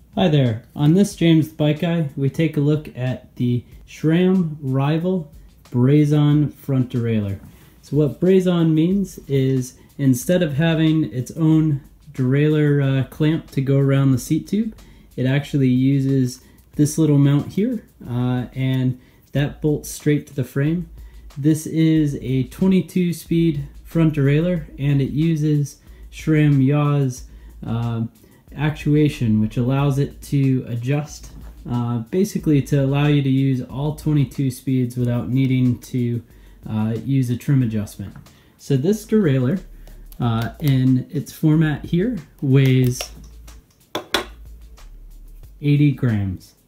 Hi there, on this James the Bike Guy, we take a look at the Sram Rival braze-on front derailleur. So what braze-on means is instead of having its own derailleur clamp to go around the seat tube, it actually uses this little mount here and that bolts straight to the frame. This is a 22 speed front derailleur and it uses Sram YAW's actuation, which allows it to adjust basically to allow you to use all 22 speeds without needing to use a trim adjustment. So this derailleur in its format here weighs 80 grams.